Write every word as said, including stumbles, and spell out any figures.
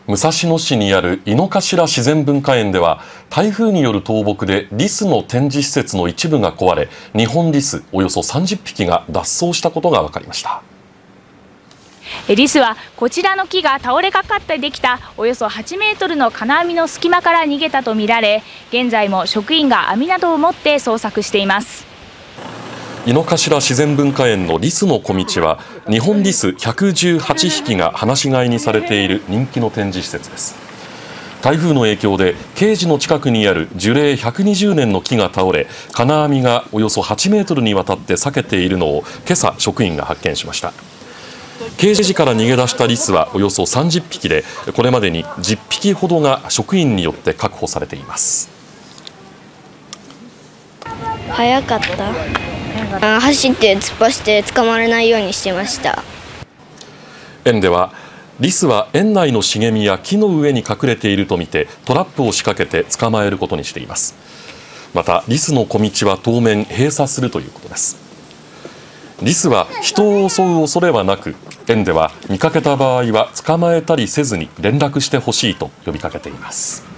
武蔵野市にある井の頭自然文化園では台風による倒木でリスの展示施設の一部が壊れ、ニホンリスおよそさんじゅっぴきが脱走したことが分かりました。 リスはこちらの木が倒れかかってできたおよそはちメートルの金網の隙間から逃げたとみられ、現在も職員が網などを持って捜索しています。 井の頭自然文化園のリスの小道はニホンリスひゃくじゅうはちひきが放し飼いにされている人気の展示施設です。台風の影響でケージの近くにある樹齢ひゃくにじゅうねんの木が倒れ、金網がおよそはちメートルにわたって裂けているのを今朝職員が発見しました。ケージから逃げ出したリスはおよそさんじゅっぴきで、これまでにじゅっぴきほどが職員によって確保されています。 早かった。走って突っ走って捕まらないようにしてました。 園ではリスは園内の茂みや木の上に隠れているとみてトラップを仕掛けて捕まえることにしています。またリスの小道は当面閉鎖するということです。リスは人を襲う恐れはなく、園では見かけた場合は捕まえたりせずに連絡してほしいと呼びかけています。